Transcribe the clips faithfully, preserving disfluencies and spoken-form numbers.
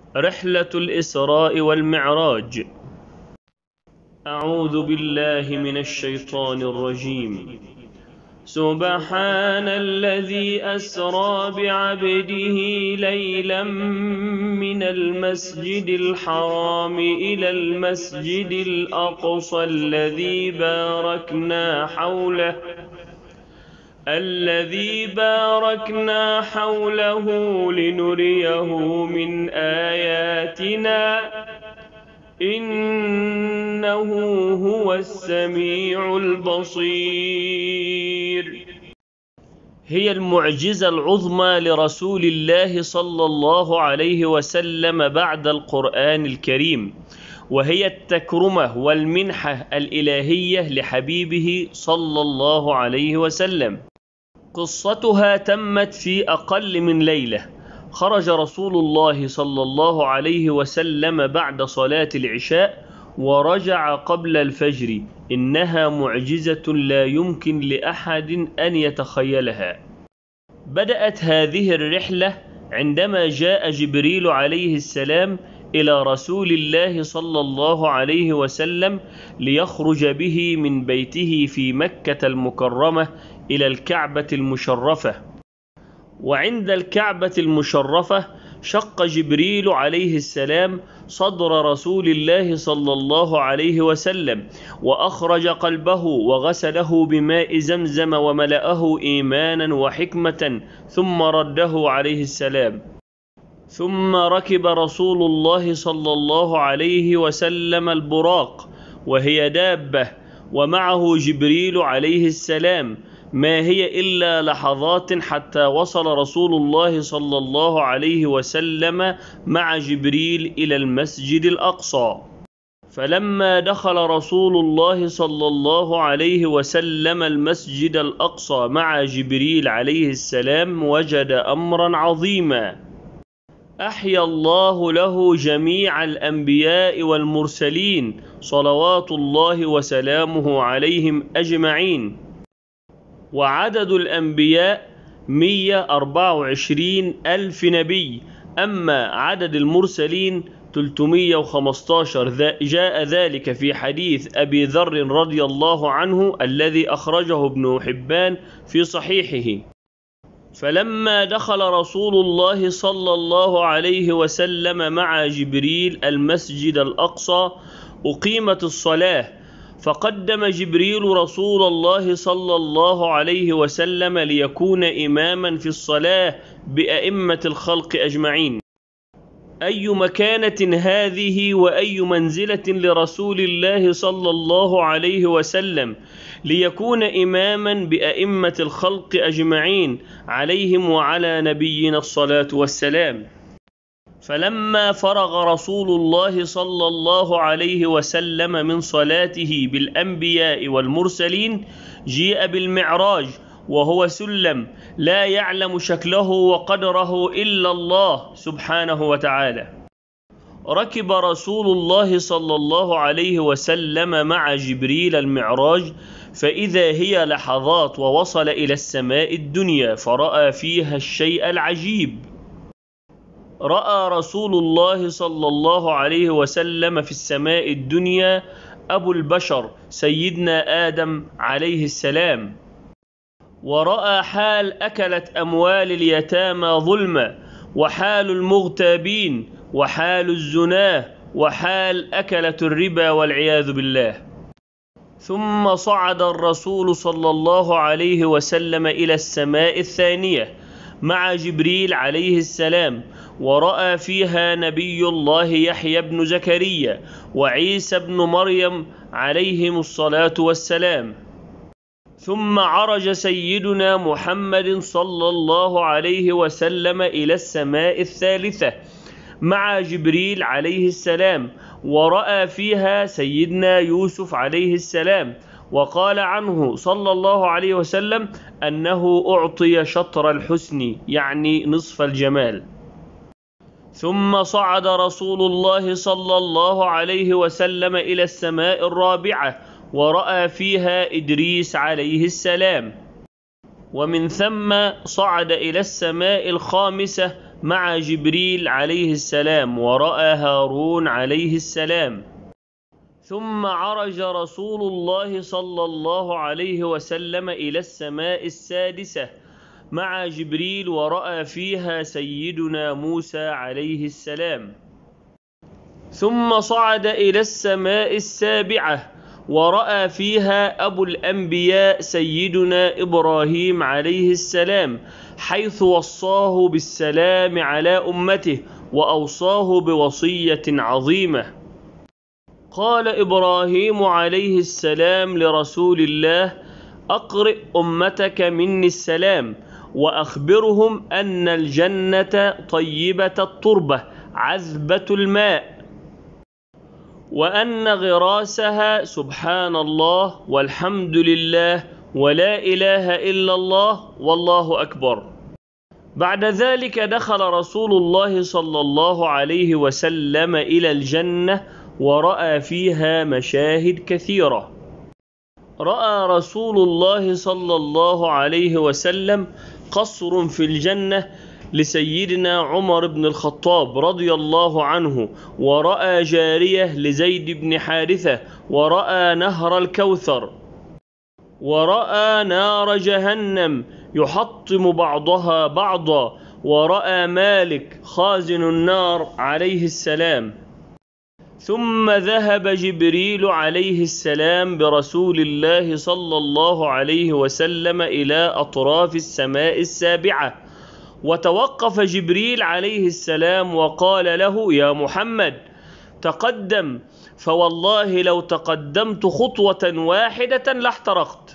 رحلة الإسراء والمعراج. أعوذ بالله من الشيطان الرجيم. سبحان الذي أسرى بعبده ليلا من المسجد الحرام إلى المسجد الأقصى الذي باركنا حوله الذي باركنا حوله لنريه من آياتنا إنه هو السميع البصير. هي المعجزة العظمى لرسول الله صلى الله عليه وسلم بعد القرآن الكريم، وهي التكرمة والمنحة الإلهية لحبيبه صلى الله عليه وسلم. قصتها تمت في أقل من ليلة. خرج رسول الله صلى الله عليه وسلم بعد صلاة العشاء ورجع قبل الفجر. إنها معجزة لا يمكن لأحد أن يتخيلها. بدأت هذه الرحلة عندما جاء جبريل عليه السلام إلى رسول الله صلى الله عليه وسلم ليخرج به من بيته في مكة المكرمة إلى الكعبة المشرفة. وعند الكعبة المشرفة شق جبريل عليه السلام صدر رسول الله صلى الله عليه وسلم، وأخرج قلبه وغسله بماء زمزم وملأه إيمانا وحكمة، ثم رده عليه السلام. ثم ركب رسول الله صلى الله عليه وسلم البراق، وهي دابة، ومعه جبريل عليه السلام. ما هي إلا لحظات حتى وصل رسول الله صلى الله عليه وسلم مع جبريل إلى المسجد الأقصى. فلما دخل رسول الله صلى الله عليه وسلم المسجد الأقصى مع جبريل عليه السلام وجد أمرا عظيما. أحيا الله له جميع الأنبياء والمرسلين صلوات الله وسلامه عليهم أجمعين. وعدد الأنبياء مئة وأربعة وعشرين ألف نبي، أما عدد المرسلين ثلاثمئة وخمسة عشر. جاء ذلك في حديث أبي ذر رضي الله عنه الذي أخرجه ابن حبان في صحيحه. فلما دخل رسول الله صلى الله عليه وسلم مع جبريل المسجد الأقصى أقيمت الصلاة، فقدم جبريل رسول الله صلى الله عليه وسلم ليكون إماما في الصلاة بأئمة الخلق أجمعين. أي مكانة هذه وأي منزلة لرسول الله صلى الله عليه وسلم ليكون إماما بأئمة الخلق أجمعين عليهم وعلى نبينا الصلاة والسلام. فلما فرغ رسول الله صلى الله عليه وسلم من صلاته بالأنبياء والمرسلين جيء بالمعراج، وهو سلم لا يعلم شكله وقدره إلا الله سبحانه وتعالى. ركب رسول الله صلى الله عليه وسلم مع جبريل المعراج، فإذا هي لحظات ووصل إلى السماء الدنيا فرأى فيها الشيء العجيب. رأى رسول الله صلى الله عليه وسلم في السماء الدنيا أبو البشر سيدنا آدم عليه السلام، ورأى حال أكلت أموال اليتامى ظلما، وحال المغتابين، وحال الزناه، وحال أكلة الربا والعياذ بالله. ثم صعد الرسول صلى الله عليه وسلم إلى السماء الثانية مع جبريل عليه السلام، ورأى فيها نبي الله يحيى بن زكريا وعيسى بن مريم عليهم الصلاة والسلام. ثم عرج سيدنا محمد صلى الله عليه وسلم إلى السماء الثالثة مع جبريل عليه السلام، ورأى فيها سيدنا يوسف عليه السلام، وقال عنه صلى الله عليه وسلم أنه أعطي شطر الحسن، يعني نصف الجمال. ثم صعد رسول الله صلى الله عليه وسلم إلى السماء الرابعة ورأى فيها إدريس عليه السلام، ومن ثم صعد إلى السماء الخامسة مع جبريل عليه السلام ورأى هارون عليه السلام. ثم عرج رسول الله صلى الله عليه وسلم إلى السماء السادسة مع جبريل ورأى فيها سيدنا موسى عليه السلام. ثم صعد إلى السماء السابعة ورأى فيها أبو الأنبياء سيدنا إبراهيم عليه السلام، حيث وصاه بالسلام على أمته وأوصاه بوصية عظيمة. قال إبراهيم عليه السلام لرسول الله: أقرئ أمتك مني السلام وأخبرهم أن الجنة طيبة التربة عذبة الماء، وأن غراسها سبحان الله والحمد لله ولا إله إلا الله والله أكبر. بعد ذلك دخل رسول الله صلى الله عليه وسلم إلى الجنة ورأى فيها مشاهد كثيرة. رأى رسول الله صلى الله عليه وسلم قصر في الجنة لسيدنا عمر بن الخطاب رضي الله عنه، ورأى جارية لزيد بن حارثة، ورأى نهر الكوثر، ورأى نار جهنم يحطم بعضها بعضا، ورأى مالك خازن النار عليه السلام. ثم ذهب جبريل عليه السلام برسول الله صلى الله عليه وسلم إلى أطراف السماء السابعة، وتوقف جبريل عليه السلام وقال له: يا محمد تقدم، فوالله لو تقدمت خطوة واحدة لاحترقت.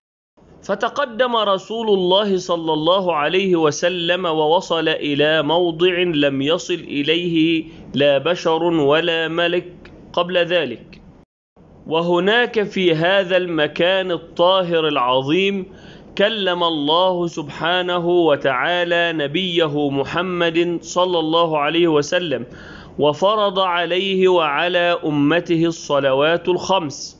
فتقدم رسول الله صلى الله عليه وسلم ووصل إلى موضع لم يصل إليه لا بشر ولا ملك قبل ذلك. وهناك في هذا المكان الطاهر العظيم كلم الله سبحانه وتعالى نبيه محمد صلى الله عليه وسلم، وفرض عليه وعلى أمته الصلوات الخمس.